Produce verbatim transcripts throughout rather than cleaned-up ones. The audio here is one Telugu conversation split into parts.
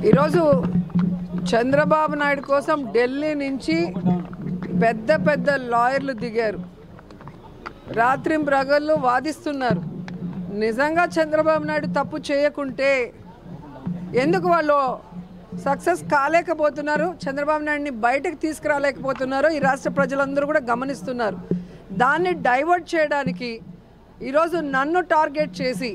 ఈరోజు చంద్రబాబు నాయుడు కోసం ఢిల్లీ నుంచి పెద్ద పెద్ద లాయర్లు దిగారు. రాత్రి ప్రగళ్ళు వాదిస్తున్నారు. నిజంగా చంద్రబాబు నాయుడు తప్పు చేయకుంటే ఎందుకు వాళ్ళు సక్సెస్ కాలేకపోతున్నారు, చంద్రబాబు నాయుడిని బయటకు తీసుకురాలేకపోతున్నారో ఈ రాష్ట్ర ప్రజలందరూ కూడా గమనిస్తున్నారు. దాన్ని డైవర్ట్ చేయడానికి ఈరోజు నన్ను టార్గెట్ చేసి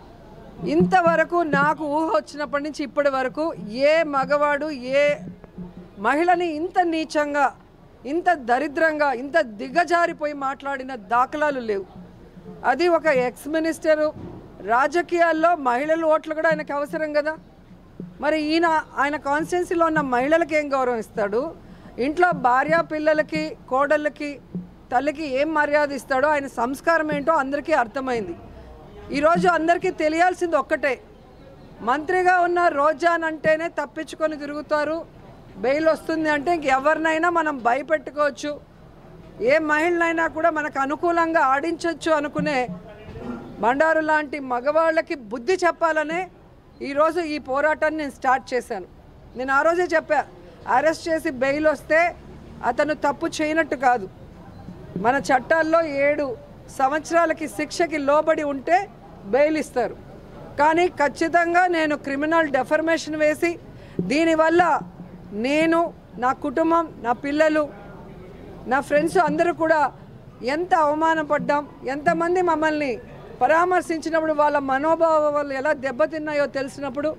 ఇంతవరకు నాకు ఊహ వచ్చినప్పటి నుంచి ఇప్పటి వరకు ఏ మగవాడు ఏ మహిళని ఇంత నీచంగా, ఇంత దరిద్రంగా, ఇంత దిగజారిపోయి మాట్లాడిన దాఖలాలు లేవు. అది ఒక ఎక్స్ మినిస్టరు. రాజకీయాల్లో మహిళల ఓట్లు కూడా ఆయనకు అవసరం కదా. మరి ఈయన ఆయన కాన్స్టిట్యున్సీలో ఉన్న మహిళలకి ఏం గౌరవం ఇస్తాడు, ఇంట్లో భార్య పిల్లలకి కోడళ్ళకి తల్లికి ఏం మర్యాద ఇస్తాడో, ఆయన సంస్కారం ఏంటో అందరికీ అర్థమైంది. ఈరోజు అందరికీ తెలియాల్సింది ఒక్కటే, మంత్రిగా ఉన్న రోజాన్ అంటేనే తప్పించుకొని తిరుగుతారు, బెయిల్ వస్తుంది అంటే ఇంకెవరినైనా మనం భయపెట్టుకోవచ్చు, ఏ మహిళనైనా కూడా మనకు అనుకూలంగా ఆడించవచ్చు అనుకునే బండారు లాంటి మగవాళ్ళకి బుద్ధి చెప్పాలనే ఈరోజు ఈ పోరాటాన్ని నేను స్టార్ట్ చేశాను. నేను ఆ రోజే చెప్పా, అరెస్ట్ చేసి బెయిల్ వస్తే అతను తప్పు చేయనట్టు కాదు. మన చట్టాల్లో ఏడు సంవత్సరాలకి శిక్షకి లోబడి ఉంటే బెయిల్ ఇస్తారు. కానీ ఖచ్చితంగా నేను క్రిమినల్ డెఫర్మేషన్ వేసి దీనివల్ల నేను, నా కుటుంబం, నా పిల్లలు, నా ఫ్రెండ్స్ అందరూ కూడా ఎంత అవమానపడ్డాం, ఎంతమంది మమ్మల్ని పరామర్శించినప్పుడు వాళ్ళ మనోభావాలు ఎలా దెబ్బతిన్నాయో తెలిసినప్పుడు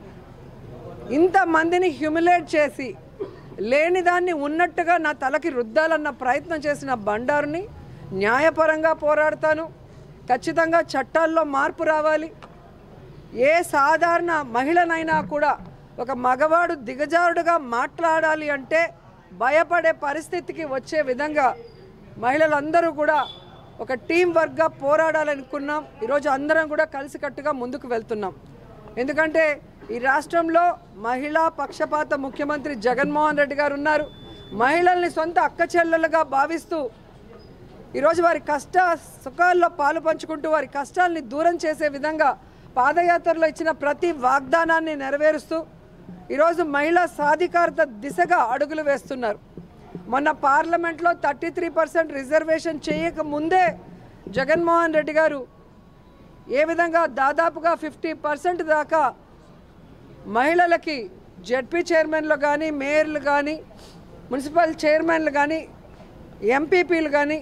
ఇంతమందిని హ్యూమిలేట్ చేసి లేని దాన్ని ఉన్నట్టుగా నా తలకి రుద్దాలన్న ప్రయత్నం చేసిన బండారుని న్యాయపరంగా పోరాడతాను. ఖచ్చితంగా చట్టాల్లో మార్పు రావాలి. ఏ సాధారణ మహిళనైనా కూడా ఒక మగవాడు దిగజారుడుగా మాట్లాడాలి అంటే భయపడే పరిస్థితికి వచ్చే విధంగా మహిళలందరూ కూడా ఒక టీం వర్క్గా పోరాడాలనుకున్నాం. ఈరోజు అందరం కూడా కలిసికట్టుగా ముందుకు వెళ్తున్నాం. ఎందుకంటే ఈ రాష్ట్రంలో మహిళా పక్షపాత ముఖ్యమంత్రి జగన్మోహన్ రెడ్డి గారు ఉన్నారు. మహిళల్ని సొంత అక్క చెల్లెలుగా భావిస్తూ ఈరోజు వారి కష్ట సుఖాల్లో పాలు పంచుకుంటూ వారి కష్టాలని దూరం చేసే విధంగా పాదయాత్రలో ఇచ్చిన ప్రతి వాగ్దానాన్ని నెరవేరుస్తూ ఈరోజు మహిళా సాధికారత దిశగా అడుగులు వేస్తున్నారు. మొన్న పార్లమెంట్లో థర్టీ త్రీ పర్సెంట్ రిజర్వేషన్ చేయక ముందే జగన్మోహన్ రెడ్డి గారు ఏ విధంగా దాదాపుగా ఫిఫ్టీ పర్సెంట్ దాకా మహిళలకి జెడ్పీ చైర్మన్లు కానీ, మేయర్లు కానీ, మున్సిపల్ చైర్మన్లు కానీ, ఎంపీపీలు కానీ,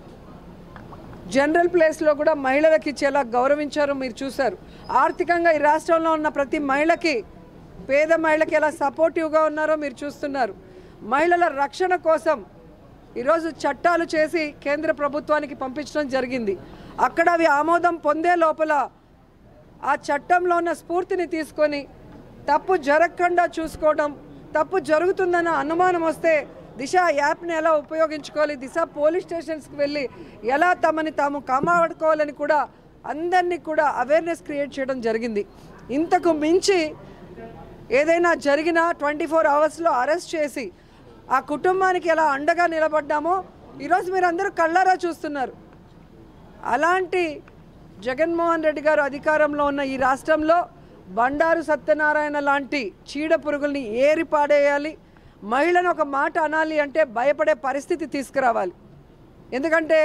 జనరల్ ప్లేస్లో కూడా మహిళలకి ఇచ్చేలా గౌరవించారు. మీరు చూశారు. ఆర్థికంగా ఈ రాష్ట్రంలో ఉన్న ప్రతి మహిళకి, పేద మహిళకి ఎలా సపోర్టివ్గా ఉన్నారో మీరు చూస్తున్నారు. మహిళల రక్షణ కోసం ఈరోజు చట్టాలు చేసి కేంద్ర ప్రభుత్వానికి పంపించడం జరిగింది. అక్కడ అవి ఆమోదం పొందే లోపల ఆ చట్టంలో ఉన్న స్ఫూర్తిని తీసుకొని తప్పు జరగకుండా చూసుకోవడం, తప్పు జరుగుతుందన్న అనుమానం వస్తే దిశ యాప్ని ఎలా ఉపయోగించుకోవాలి, దిశ పోలీస్ స్టేషన్స్కి వెళ్ళి ఎలా తమని తాము కాపాడుకోవాలని కూడా అందరినీ కూడా అవేర్నెస్ క్రియేట్ చేయడం జరిగింది. ఇంతకు మించి ఏదైనా జరిగినా ట్వంటీ ఫోర్ అవర్స్లో అరెస్ట్ చేసి ఆ కుటుంబానికి ఎలా అండగా నిలబడ్డామో ఈరోజు మీరు అందరూ కళ్ళారా చూస్తున్నారు. అలాంటి జగన్మోహన్ రెడ్డి గారు అధికారంలో ఉన్న ఈ రాష్ట్రంలో బండారు సత్యనారాయణ లాంటి చీడ పురుగుల్ని ఏరి పాడేయాలి. మహిళను ఒక మాట అనాలి అంటే భయపడే పరిస్థితి తీసుకురావాలి. ఎందుకంటే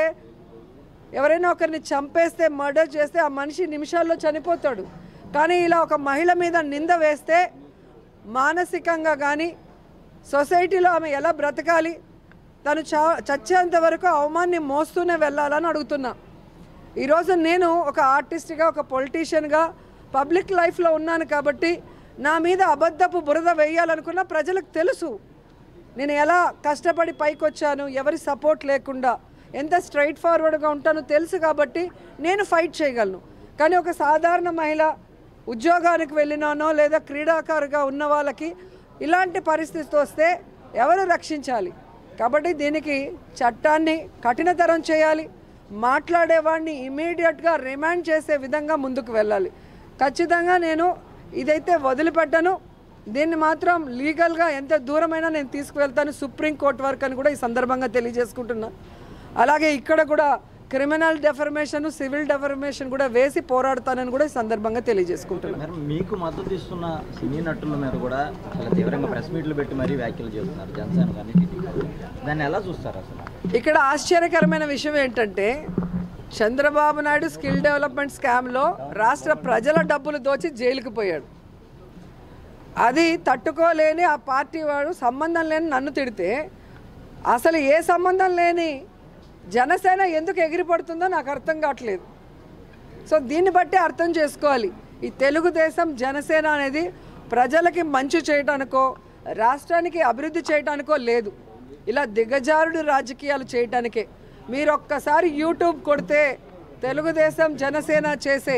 ఎవరైనా ఒకరిని చంపేస్తే, మర్డర్ చేస్తే ఆ మనిషి నిమిషాల్లో చనిపోతాడు. కానీ ఇలా ఒక మహిళ మీద నింద వేస్తే మానసికంగా కానీ సొసైటీలో ఆమె ఎలా బ్రతకాలి, తను చ చచ్చేంత వరకు అవమాన్ని మోస్తూనే వెళ్ళాలని అడుగుతున్నా. ఈరోజు నేను ఒక ఆర్టిస్ట్గా, ఒక పొలిటీషియన్గా పబ్లిక్ లైఫ్లో ఉన్నాను కాబట్టి నా మీద అబద్ధపు బురద వేయాలనుకున్న ప్రజలకు తెలుసు. నేను ఎలా కష్టపడి పైకి వచ్చాను, ఎవరి సపోర్ట్ లేకుండా ఎంత స్ట్రైట్ ఫార్వర్డ్గా ఉంటానో తెలుసు కాబట్టి నేను ఫైట్ చేయగలను. కానీ ఒక సాధారణ మహిళ ఉద్యోగానికి వెళ్ళినానో లేదా క్రీడాకారుగా ఉన్న వాళ్ళకి ఇలాంటి పరిస్థితి వస్తే ఎవరు రక్షించాలి? కాబట్టి దీనికి చట్టాన్ని కఠినతరం చేయాలి. మాట్లాడేవాడిని ఇమీడియట్గా రిమాండ్ చేసే విధంగా ముందుకు వెళ్ళాలి. ఖచ్చితంగా నేను ఇదైతే వదిలిపెట్టను. దీన్ని మాత్రం లీగల్గా ఎంత దూరమైనా నేను తీసుకువెళ్తాను, సుప్రీంకోర్టు వరకు అని కూడా ఈ సందర్భంగా తెలియజేసుకుంటున్నా. అలాగే ఇక్కడ కూడా క్రిమినల్ డెఫర్మేషన్, సివిల్ డెఫర్మేషన్ కూడా వేసి పోరాడతానని కూడా ఈ సందర్భంగా తెలియజేసుకుంటున్నాను. మీకు మద్దతు ఇస్తున్న సినీ నటుల మీద కూడా చాలా తీవ్రంగా ప్రెస్ మీట్లు పెట్టి మరీ వ్యాఖ్యలు చేస్తున్నారు జనసేన కానీ టీడీపీ. దాన్ని ఎలా చూస్తారు అసలు? ఇక్కడ ఆశ్చర్యకరమైన విషయం ఏంటంటే చంద్రబాబు నాయుడు స్కిల్ డెవలప్మెంట్ స్కామ్లో రాష్ట్ర ప్రజల డబ్బులు దోచి జైలుకి పోయాడు. అది తట్టుకోలేని ఆ పార్టీ వాడు సంబంధం లేని నన్ను తిడితే అసలు ఏ సంబంధం లేని జనసేన ఎందుకు ఎగిరిపడుతుందో నాకు అర్థం కావట్లేదు. సో దీన్ని బట్టి అర్థం చేసుకోవాలి, ఈ తెలుగుదేశం జనసేన అనేది ప్రజలకి మంచి చేయడానికో రాష్ట్రానికి అభివృద్ధి చేయడానికో లేదు, ఇలా దిగజారుడు రాజకీయాలు చేయడానికే. మీరు ఒక్కసారి యూట్యూబ్ కొడితే తెలుగుదేశం జనసేన చేసే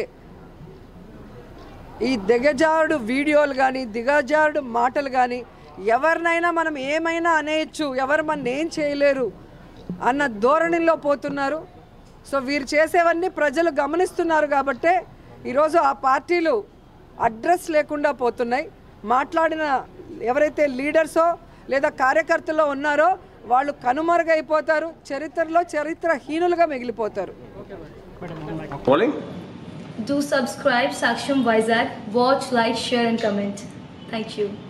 ఈ దిగజారుడు వీడియోలు కానీ దిగజారుడు మాటలు కానీ ఎవరినైనా మనం ఏమైనా అనేయచ్చు, ఎవరు మన ఏం చేయలేరు అన్న ధోరణిలో పోతున్నారు. సో వీరు చేసేవన్నీ ప్రజలు గమనిస్తున్నారు కాబట్టే ఈరోజు ఆ పార్టీలు అడ్రస్ లేకుండా పోతున్నాయి. మాట్లాడిన ఎవరైతే లీడర్సో లేదా కార్యకర్తలో ఉన్నారో వాళ్ళు కనుమరుగైపోతారు, చరిత్రలో చరిత్రహీనులుగా మిగిలిపోతారు. Do subscribe Saksham Vizag. Watch, like, share and comment. Thank you.